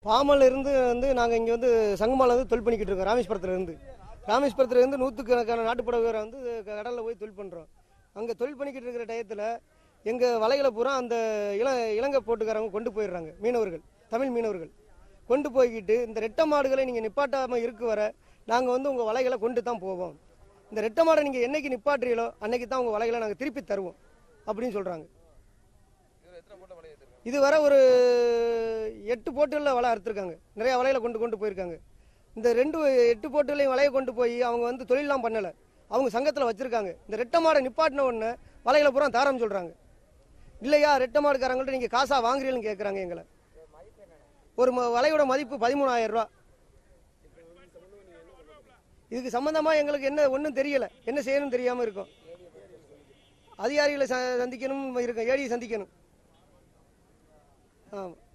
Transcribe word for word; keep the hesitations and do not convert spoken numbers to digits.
பாமல் இருந்து வந்து நாங்கள் இங்கே வந்து சங்கமால வந்து தொழில் பண்ணிக்கிட்டு இருக்கோம். ராமேஸ்வரத்தில் இருந்து ராமேஸ்வரத்தில் இருந்து நூற்றுக்கணக்கான நாட்டுப்படகுகளை வந்து கடலில் போய் தொழில் பண்ணுறோம். அங்கே தொழில் பண்ணிக்கிட்டு இருக்கிற டயத்தில் எங்கள் வலைகளை பூரா அந்த இள இலங்கை போட்டுக்காரங்க கொண்டு போயிடுறாங்க. மீனவர்கள், தமிழ் மீனவர்கள் கொண்டு போய்கிட்டு இந்த ரெட்டை மாடுகளை நீங்கள் நிப்பாட்டாமல் இருக்கு வர நாங்கள் வந்து உங்கள் வலைகளை கொண்டு தான் போவோம். இந்த ரெட்டை மாடை நீங்கள் என்னைக்கு நிப்பாட்டுறீங்களோ அன்னைக்கு தான் உங்கள் வலைகளை நாங்கள் திருப்பி தருவோம் அப்படின்னு சொல்கிறாங்க. இதுவரை ஒரு எட்டு போட்டுகளில் வலை அறுத்துருக்காங்க. நிறையா வலைகளை கொண்டு கொண்டு போயிருக்காங்க. இந்த ரெண்டு எட்டு போட்டுகளையும் வலையை கொண்டு போய் அவங்க வந்து தொழிலெலாம் பண்ணலை, அவங்க சங்கத்தில் வச்சுருக்காங்க. இந்த ரெட்டை மாடை நிப்பாட்டின உடனே வலைகளை பூரா தாரம் சொல்கிறாங்க. இல்லையா ரெட்டை மாடுக்காரங்கள்ட்ட நீங்கள் காசாக வாங்குறீங்கன்னு கேட்குறாங்க எங்களை. ஒரு வலையோட மதிப்பு பதிமூணாயிரம் ரூபா. இதுக்கு சம்மந்தமாக எங்களுக்கு என்ன ஒன்றும் தெரியலை, என்ன செய்யணும்னு தெரியாமல் இருக்கும். அதிகாரிகளை சந்திக்கணும் இருக்கும், ஏடியை சந்திக்கணும். ஆமாம்.